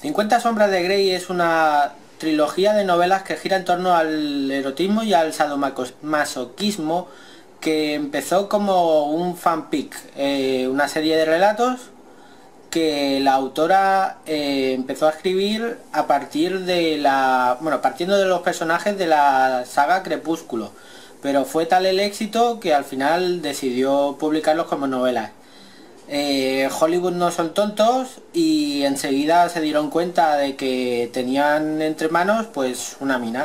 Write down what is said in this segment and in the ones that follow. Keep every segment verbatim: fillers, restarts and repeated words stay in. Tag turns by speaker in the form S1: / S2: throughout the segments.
S1: cincuenta sombras de Grey es una trilogía de novelas que gira en torno al erotismo y al sadomasoquismo, que empezó como un fanfic, eh, una serie de relatos que la autora eh, empezó a escribir a partir de la... bueno, partiendo de los personajes de la saga Crepúsculo, pero fue tal el éxito que al final decidió publicarlos como novelas. Eh, Hollywood no son tontos y enseguida se dieron cuenta de que tenían entre manos pues una mina.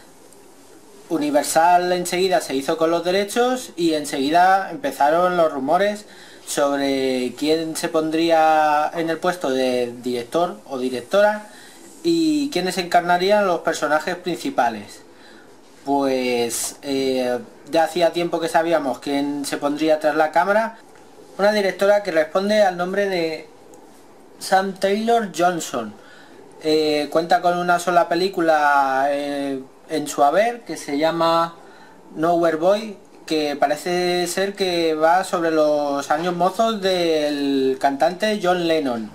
S1: Universal enseguida se hizo con los derechos y enseguida empezaron los rumores sobre quién se pondría en el puesto de director o directora y quiénes encarnarían los personajes principales. Pues eh, ya hacía tiempo que sabíamos quién se pondría tras la cámara. Una directora que responde al nombre de Sam Taylor Johnson. Eh, cuenta con una sola película eh, en su haber, que se llama Nowhere Boy, que parece ser que va sobre los años mozos del cantante John Lennon.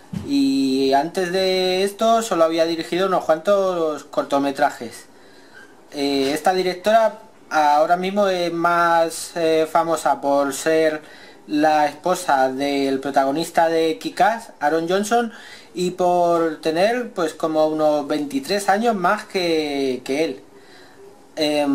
S1: Y antes de esto solo había dirigido unos cuantos cortometrajes. Eh, esta directora ahora mismo es más eh, famosa por ser la esposa del protagonista de Kick-Ass, Aaron Johnson, y por tener pues como unos veintitrés años más que, que él. Eh,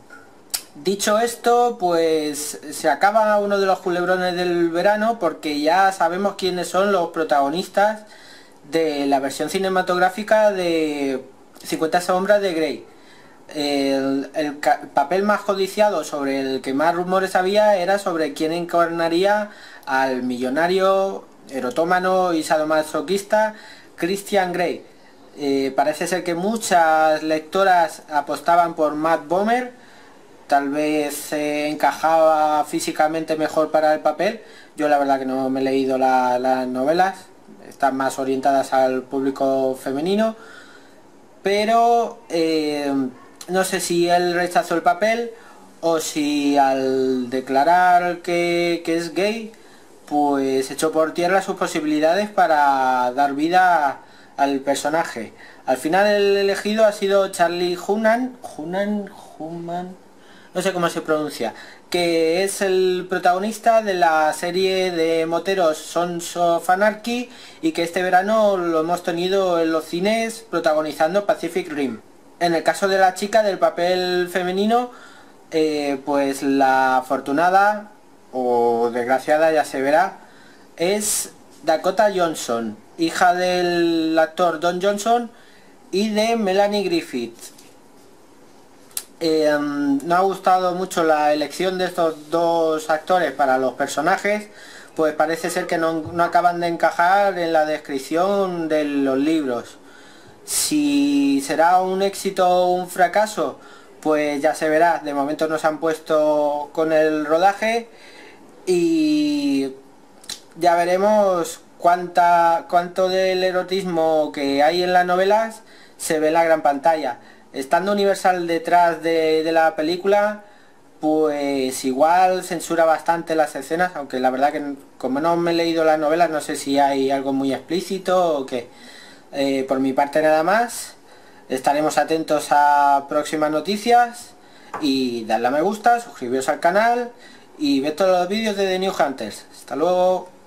S1: dicho esto, pues se acaba uno de los culebrones del verano, porque ya sabemos quiénes son los protagonistas de la versión cinematográfica de cincuenta sombras de Grey. El, el papel más codiciado, sobre el que más rumores había, era sobre quién encarnaría al millonario, erotómano y sadomasoquista Christian Grey. Eh, parece ser que muchas lectoras apostaban por Matt Bomer, tal vez eh, encajaba físicamente mejor para el papel. Yo la verdad que no me he leído la, las novelas, están más orientadas al público femenino, pero eh, no sé si él rechazó el papel o si al declarar que, que es gay, pues echó por tierra sus posibilidades para dar vida al personaje. Al final el elegido ha sido Charlie Hunnam, Hunnam, Hunnam, no sé cómo se pronuncia, que es el protagonista de la serie de moteros Sons of Anarchy y que este verano lo hemos tenido en los cines protagonizando Pacific Rim. En el caso de la chica del papel femenino, eh, pues la afortunada o desgraciada, ya se verá, es Dakota Johnson, hija del actor Don Johnson y de Melanie Griffith. Eh, no ha gustado mucho la elección de estos dos actores para los personajes, pues parece ser que no, no acaban de encajar en la descripción de los libros. Si será un éxito o un fracaso, pues ya se verá. De momento nos han puesto con el rodaje y ya veremos cuánta, cuánto del erotismo que hay en las novelas se ve en la gran pantalla. Estando Universal detrás de, de la película, pues igual censura bastante las escenas, aunque la verdad que como no me he leído las novelas no sé si hay algo muy explícito o qué. Eh, por mi parte nada más, estaremos atentos a próximas noticias y dadle a me gusta, suscribiros al canal y ved todos los vídeos de The New Hunters. Hasta luego.